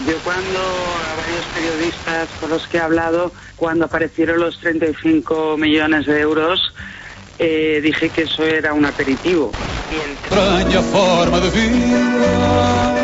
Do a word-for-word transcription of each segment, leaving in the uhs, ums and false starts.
Yo cuando, a varios periodistas con los que he hablado, cuando aparecieron los treinta y cinco millones de euros, eh, dije que eso era un aperitivo. Extraña forma de vida.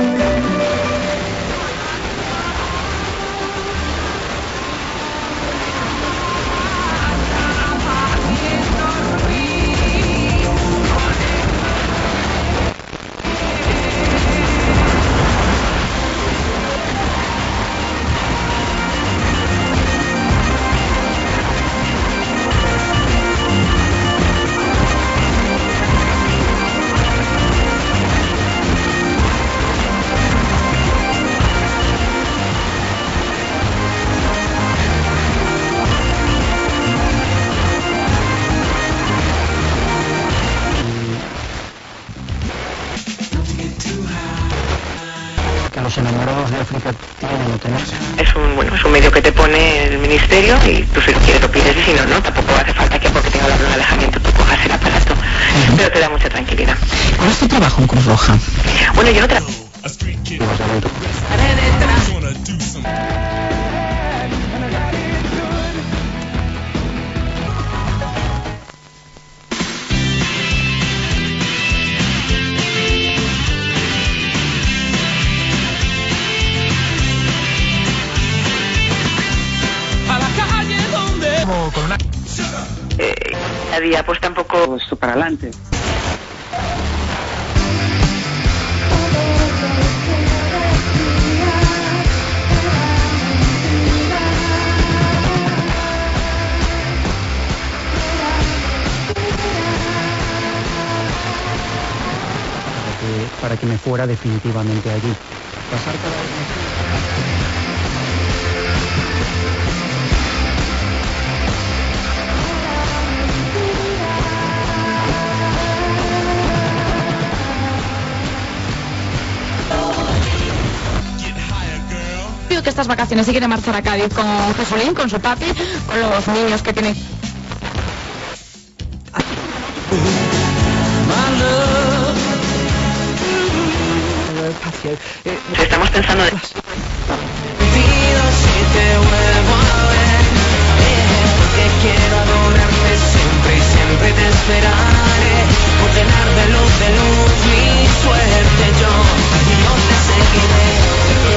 Los enamorados de África tienen tener. Es un, bueno, es un medio que te pone el ministerio y tú si lo quieres lo pides y si no, no, tampoco hace falta que porque tenga un alejamiento tú cojas el aparato, uh-huh. Pero te da mucha tranquilidad. ¿Cuál es tu trabajo en Cruz Roja? Bueno, yo no trabajo. Con una... eh, a día pues tampoco esto para adelante. Para que, para que me fuera definitivamente allí. Pasar cada vez que estas vacaciones se quiere marchar a Cádiz con Jesulín, con su papi, con los niños que tiene. Estamos pensando de... Quiero adorarte siempre y siempre te esperaré, por llenar de luz, de luz mi suerte yo, yo te seguiré.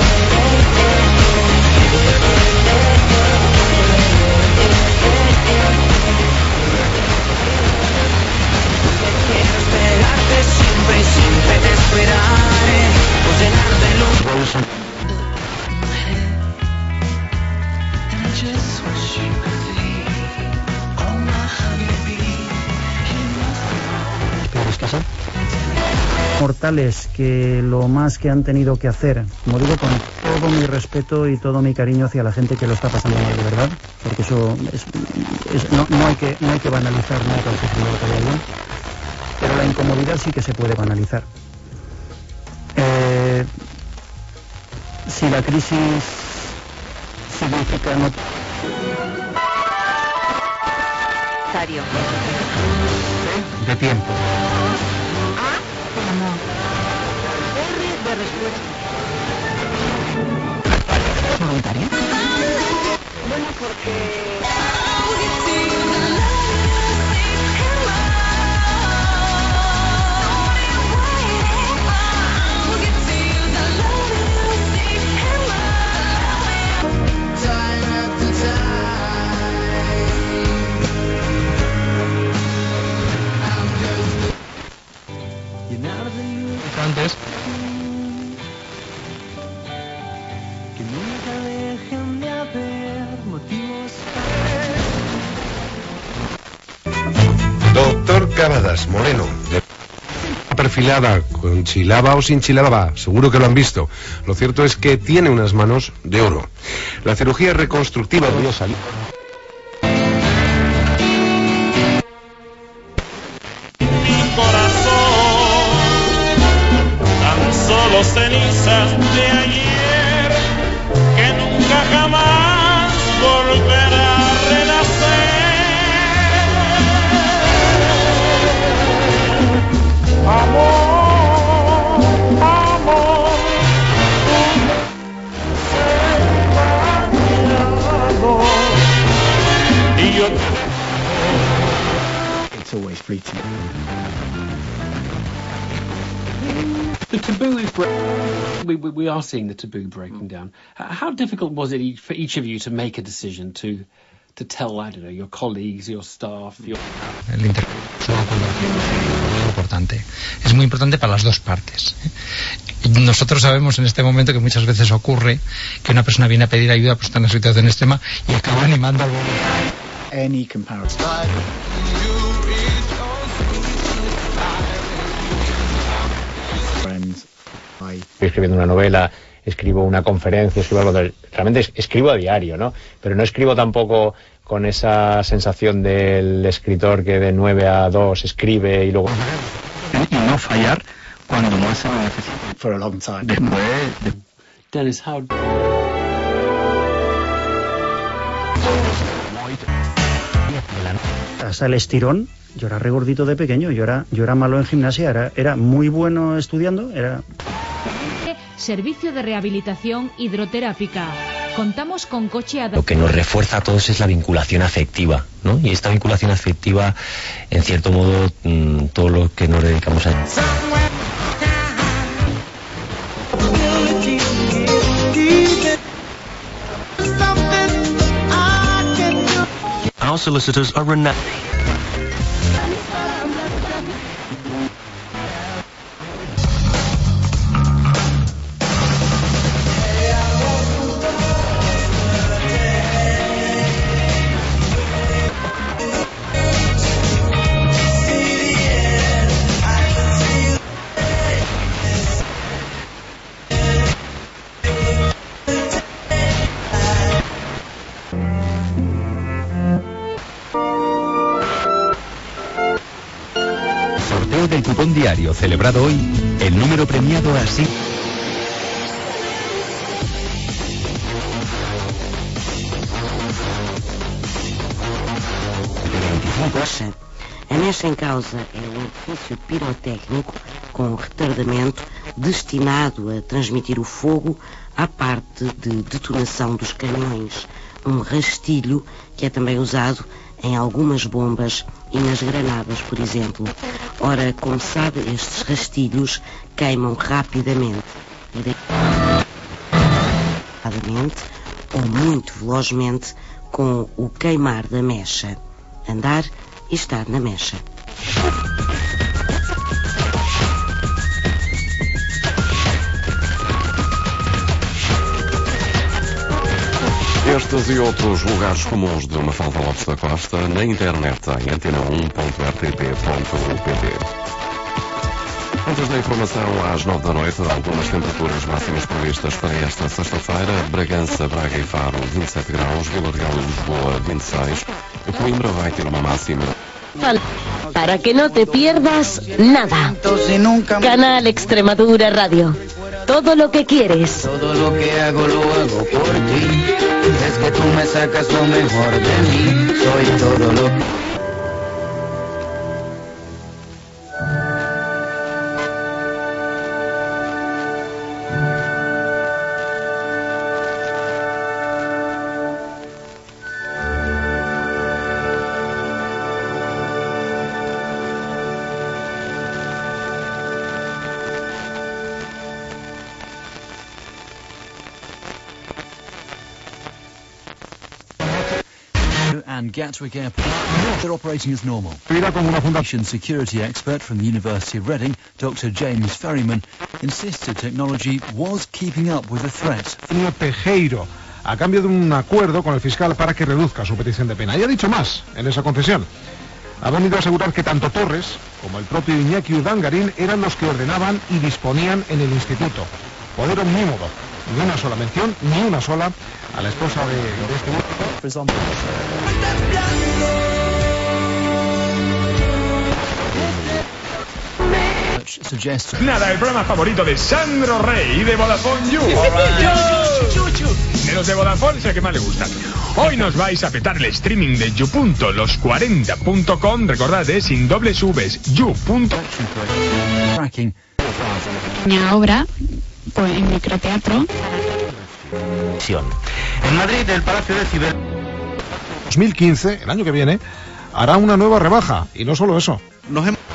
Quiero esperarte siempre y siempre te esperaré, por llenar de luz. mortales que lo más que han tenido que hacer, como digo, con todo mi respeto y todo mi cariño hacia la gente que lo está pasando mal, de verdad, porque eso es, es, no, no, hay que, no hay que banalizar nunca el sufrimiento de alguien, pero la incomodidad sí que se puede banalizar. Eh, si la crisis significa no... de tiempo. A de amor. R de respuesta. ¿Voluntaria? Bueno, porque... Antes. Que nunca dejen de haber motivos para... Doctor Cavadas Moreno, de... perfilada, con chilaba o sin chilaba, seguro que lo han visto. Lo cierto es que tiene unas manos de oro. La cirugía reconstructiva debió salir. Solo cenizas de ayer que nunca jamás volverá a renacer. Amor, amor. It's always fleeting. The taboo is bre- we, we we are seeing the taboo breaking down. How difficult was it for each of you to make a decision to to tell, I don't know, your colleagues, your staff, your... El intercambio es muy importante. Es muy importante para las dos partes. Nosotros sabemos en este momento que muchas veces ocurre que una persona viene a pedir ayuda, pues está en una situación extrema y acaba animando al voluntariado. Any comparison. Friends, I... Estoy escribiendo una novela, escribo una conferencia, escribo algo de... Realmente escribo a diario, ¿no? Pero no escribo tampoco con esa sensación del escritor que de nueve a dos escribe y luego... Y no fallar cuando más se necesita. For a long time. Después... De... Dennis, how... Hasta el estirón, yo era regordito de pequeño, yo era, yo era malo en gimnasia, era, era muy bueno estudiando, era... Servicio de rehabilitación hidroterápica. Contamos con coche adaptado. Lo que nos refuerza a todos es la vinculación afectiva, ¿no? Y esta vinculación afectiva, en cierto modo, mmm, todo lo que nos dedicamos a... Our solicitors are renowned. Del cupón diario celebrado hoy, el número premiado así. A mecha em causa é um edifício pirotécnico com retardamento destinado a transmitir o fogo à parte de detonação dos canhões. Um rastilho que é também usado em algumas bombas e nas granadas, por exemplo. Ora, como sabe, estes rastilhos queimam rapidamente. Rapidamente ou muito velozmente com o queimar da mecha. Andar e estar na mecha. Estes e outros lugares comuns de Mafalda Lopes da Costa na internet em antena um ponto r t p ponto p t. Antes da informação, às nove da noite, algumas temperaturas máximas previstas para esta sexta-feira. Bragança, Braga e Faro, vinte e sete graus. Vila Real e Lisboa, vinte e seis. Coimbra vai ter uma máxima. Para que no te pierdas nada. Canal Extremadura Radio. Todo lo que quieres. Todo lo que hago lo hago por ti. Es que tú me sacas lo mejor de mí. Soy todo lo que... and Gatwick Airport. They're operating as normal. Foundation security expert from the University of Reading, Doctor James Ferryman, insisted technology was keeping up with the threat. Pejeiro, a cambio de un acuerdo con el fiscal para que reduzca su petición de pena. Y ha dicho más en esa concesión. Ha venido a asegurar que tanto Torres como el propio Iñaki Urdangarín eran los que ordenaban y disponían en el instituto. Poder omnímodo. Ni una sola mención, ni una sola a la esposa de, de este grupo. Nada, el programa favorito de Sandro Rey y de Vodafone You. De los de Vodafone es el que más le gusta. Hoy nos vais a petar el streaming de you punto los cuarenta punto com. Recordad, es sin dobles V's, you. Una obra pues, en microteatro. En Madrid, el Palacio de Ciber... dos mil quince, el año que viene, hará una nueva rebaja. Y no solo eso. Nos hemos...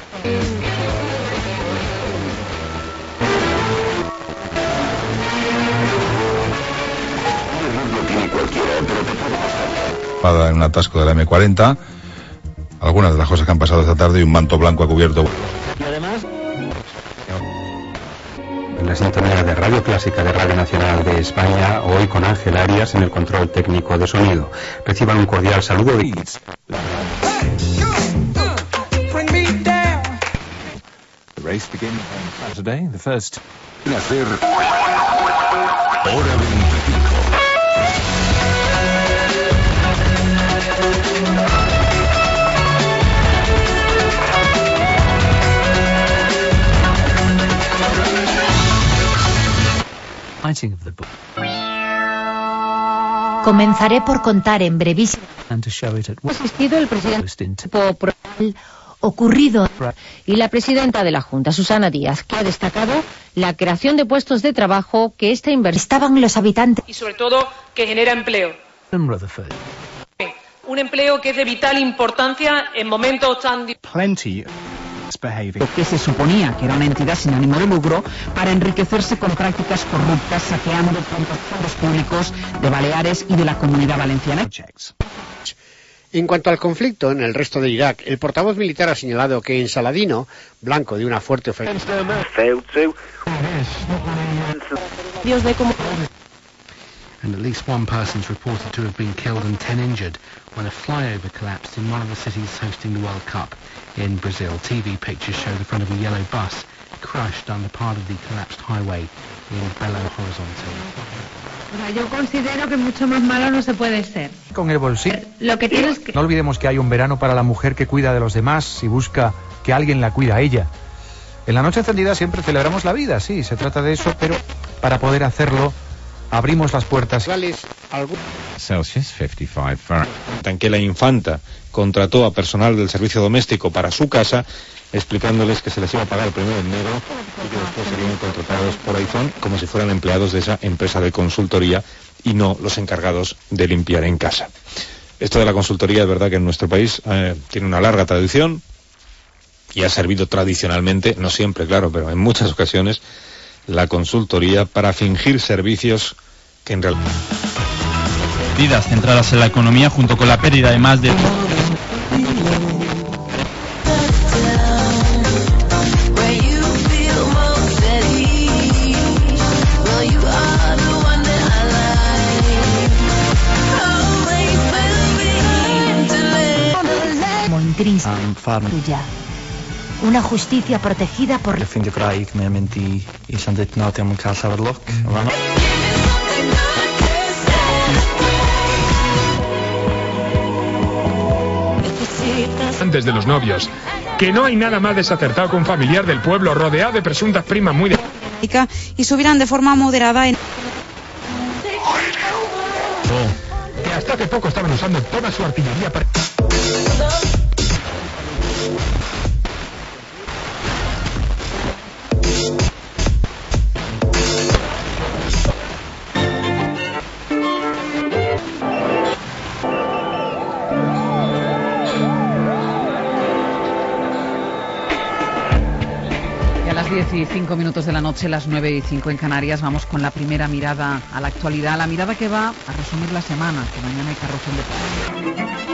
en un atasco de la eme cuarenta, algunas de las cosas que han pasado esta tarde y un manto blanco ha cubierto. Y además, en la sintonía de Radio Clásica de Radio Nacional de España, hoy con Ángel Arias en el control técnico de sonido. Reciban un cordial saludo de... The race begins on Saturday, the first... Hacer Hora veinticinco. Comenzaré por contar en brevísimo ha asistido el presidente por ocurrido y la presidenta de la Junta, Susana Díaz, que ha destacado la creación de puestos de trabajo que esta inversión estaban los habitantes y sobre todo que genera empleo. Un empleo que es de vital importancia en momentos tan difíciles. Que se suponía que era una entidad sin ánimo de lucro para enriquecerse con prácticas corruptas, saqueando fondos públicos de Baleares y de la Comunidad Valenciana. En cuanto al conflicto en el resto de Irak, el portavoz militar ha señalado que en Saladino, blanco de una fuerte ofensiva, Dios ve cómo... And at least one person's reported to have been killed and ten injured when a flyover collapsed in one of the cities hosting the World Cup in Brazil. T V pictures show the front of a yellow bus crushed under part of the collapsed highway in Belo Horizonte. Yo considero que mucho más malo no se puede ser. Con el bolsillo. Lo que tienes que... No olvidemos que hay un verano para la mujer que cuida de los demás y busca que alguien la cuida a ella. En la noche encendida siempre celebramos la vida, sí, se trata de eso, pero para poder hacerlo abrimos las puertas. Celsius cincuenta y cinco Fahrenheit. Que la infanta contrató a personal del servicio doméstico para su casa, explicándoles que se les iba a pagar el primero de enero y que después serían contratados por Aizón como si fueran empleados de esa empresa de consultoría y no los encargados de limpiar en casa. Esto de la consultoría es verdad que en nuestro país eh, tiene una larga tradición y ha servido tradicionalmente, no siempre, claro, pero en muchas ocasiones, la consultoría para fingir servicios que en realidad... Medidas centradas en la economía junto con la pérdida de más de... tuya. Una justicia protegida por... Ik vind het raar met mensen die iets aan dit nou tegen elkaar zouden lokken. Antes de los novios, que no hay nada más desacertado que un familiar del pueblo rodeado de presuntas primas muy de... y subirán de forma moderada en... Que hasta hace poco estaban usando toda su artillería para... diez y cinco minutos de la noche, las nueve y cinco en Canarias. Vamos con la primera mirada a la actualidad, la mirada que va a resumir la semana, que mañana hay carrusel de...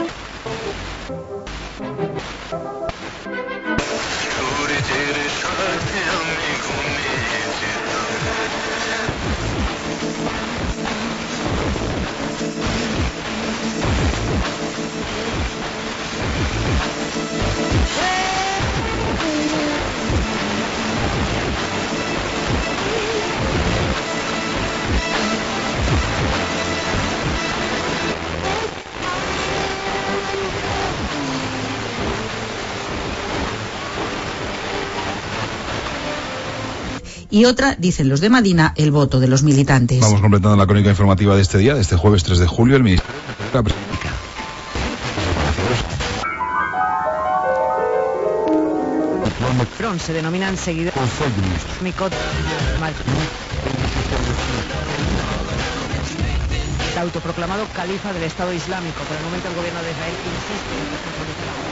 Y otra, dicen los de Madina, el voto de los militantes. Vamos completando la crónica informativa de este día, de este jueves tres de julio, el Ministerio de la Front se denominan seguidores. el autoproclamado califa del Estado Islámico. Por el momento el gobierno de Israel insiste en que se solicite la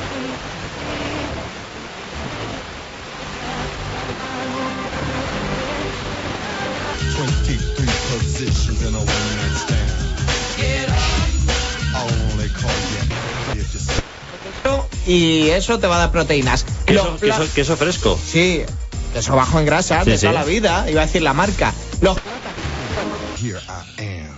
twenty-three positions in a one night stand. I only call you if you y eso te va a dar proteínas. ¿Queso, queso, queso fresco? Sí, queso bajo en grasa, sí, de toda sí. la vida, iba a decir la marca. Los... Here I am.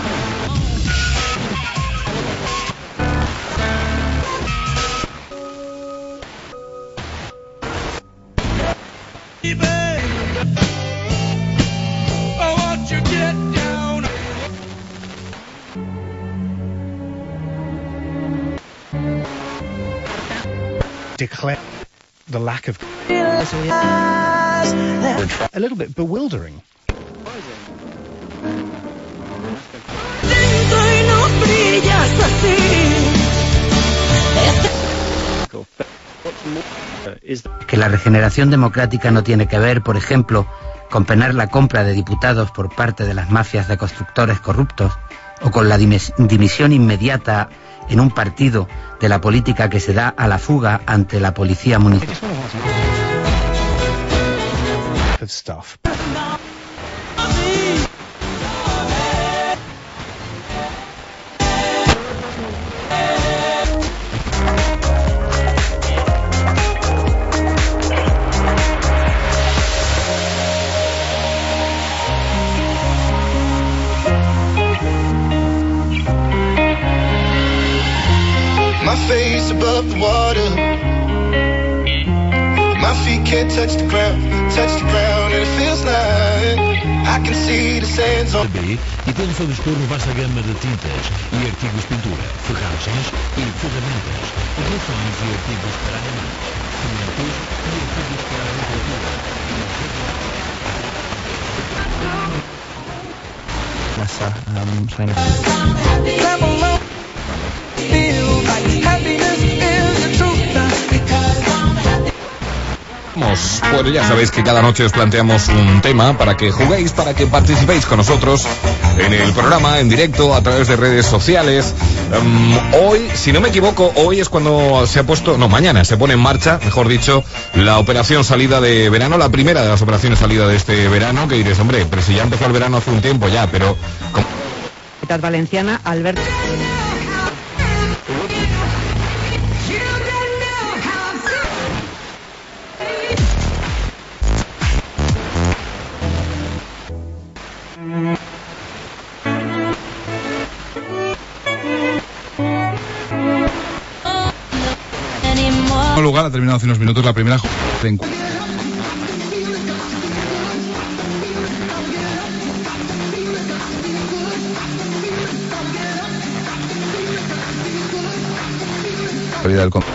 Declare the lack of a little bit bewildering. Que la regeneración democrática no tiene que ver, por ejemplo, con penar la compra de diputados por parte de las mafias de constructores corruptos o con la dimis- dimisión inmediata en un partido de la política que se da a la fuga ante la policía municipal. My face above the water. My feet can't touch the ground, touch the ground, and it feels like I can see the sands on. E temos a dispor vasta gama de tintas e artigos de pintura, ferragens e ferramentas, relações e artigos para animais, cimentos e artigos para a agricultura. Nessa, um, saying... Bueno, ya sabéis que cada noche os planteamos un tema para que juguéis, para que participéis con nosotros en el programa, en directo, a través de redes sociales. Um, hoy, si no me equivoco, hoy es cuando se ha puesto, no, mañana se pone en marcha, mejor dicho, la operación salida de verano, la primera de las operaciones salida de este verano, que diréis, hombre, pero si ya empezó el verano hace un tiempo ya, pero... ¿cómo? Valenciana, Alberto. Lugar ha terminado hace unos minutos la primera jornada de encuentro. Del con-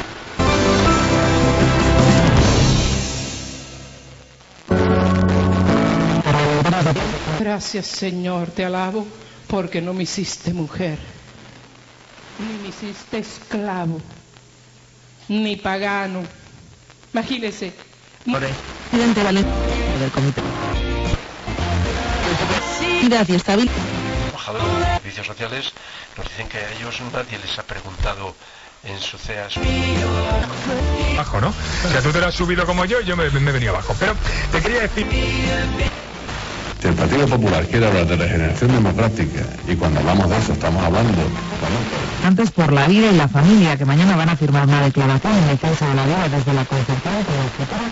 Gracias, Señor, te alabo, porque no me hiciste mujer, ni me hiciste esclavo, ni pagano. Imagínese. Presidente del comité. Gracias, Tabil. Trabajadores de servicios sociales nos dicen que a ellos nadie les ha preguntado en su C E A S. Bajo, ¿no? O sea, tú te lo has subido como yo y yo me, me he venido abajo. Pero te quería decir... Si el Partido Popular quiere hablar de regeneración democrática, y cuando hablamos de eso estamos hablando... Bueno, Antes por la vida y la familia, que mañana van a firmar una declaración en defensa de la vida desde la concertada con el futuro.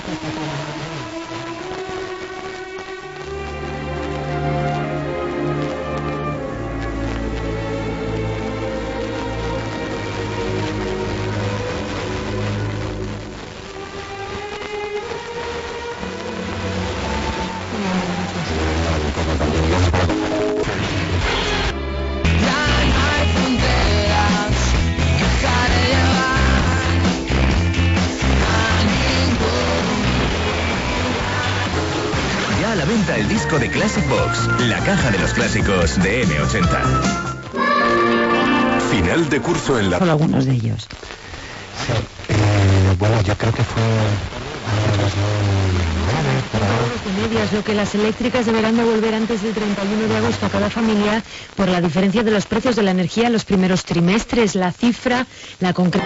Ya a la venta el disco de Classic Box, la caja de los clásicos de eme ochenta. Final de curso en la... Solo algunos de ellos. Sí, eh, bueno, yo creo que fue de medias, lo que las eléctricas deberán devolver antes del treinta y uno de agosto a cada familia por la diferencia de los precios de la energía en los primeros trimestres. La cifra, la concreta.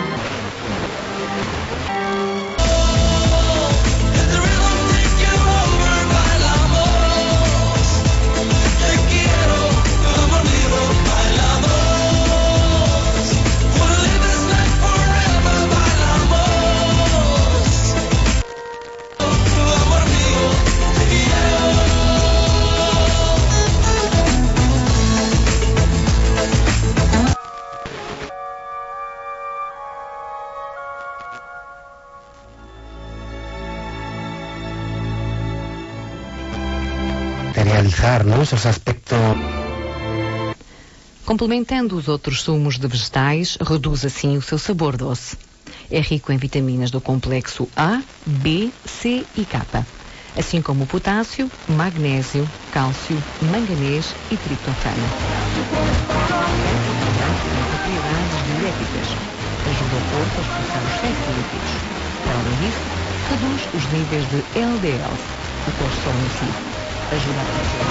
Realizar, ¿no?, esos aspectos. Complementando os outros sumos de vegetais, reduz assim o seu sabor doce. É rico em vitaminas do complexo A, B, C e K, assim como potássio, magnésio, cálcio, manganês e triptofano. Propriedades diuréticas. Ajuda o corpo a expulsar os excessos de líquidos. Além disso, reduz os níveis de L D L, o colesterol em si. Ajuda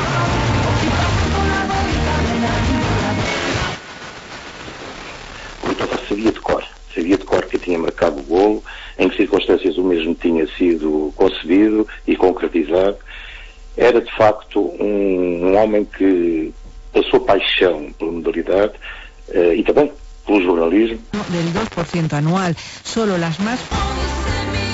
a Portanto, sabia de cor. Sabia de cor que tinha marcado o golo, em que circunstâncias o mesmo tinha sido concebido e concretizado. Era, de facto, um, um homem que a sua paixão pela modalidade uh, e também pelo jornalismo. Del dos por ciento anual. Solo las más...